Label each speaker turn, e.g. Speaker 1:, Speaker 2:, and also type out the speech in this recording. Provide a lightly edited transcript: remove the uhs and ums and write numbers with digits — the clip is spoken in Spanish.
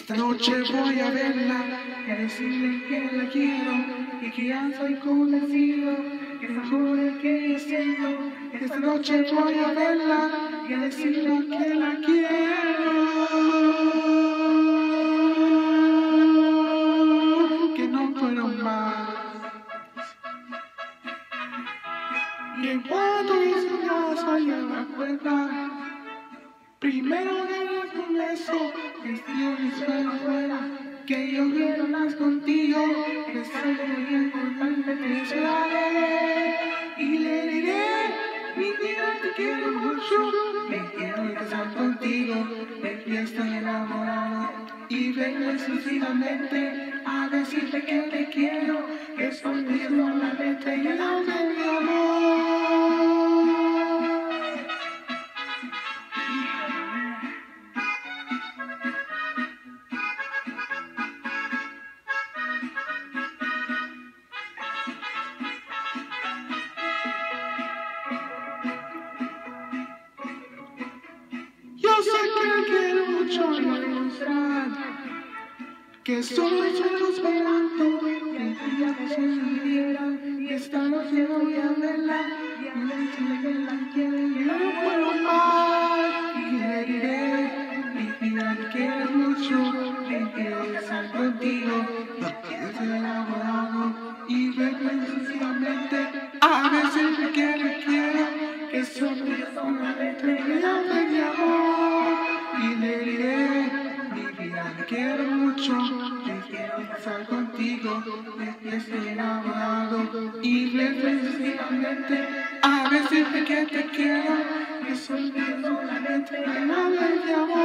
Speaker 1: Esta noche voy a verla y a decirle que la quiero y que ya soy convencido que es amor el que yo siento. Esta noche voy a verla y a decirle que la quiero, que no puedo más. Y en cuanto hice un lazo allá en la puerta, primero ganas un beso, gestiones fuera afuera, que yo quiero más contigo, es algo muy importante que se haré. Y le diré, mi vida te quiero mucho, me quiero casar contigo, de fiesta enamorado, y vengo exclusivamente a decirte que te quiero, que soy mi solamente y el alma de mi amor. Yo sé que la quiero mucho y voy a demostrar que solo estoy esperando que el día que se viviera y esta noche voy a verla y a decirle que la quiero y yo no puedo más. Y le diré, mi vida te quiero mucho, me quiero casar contigo, no quiero ser enamorado y vengo exclusivamente a decirle que le quiero, que solo es solamente mi amor. Y le diré, mi vida te quiero mucho, me quiero casar contigo, me estoy enamorado y vengo exclusivamente a decirte que te quiero, que soy solamente mi amor.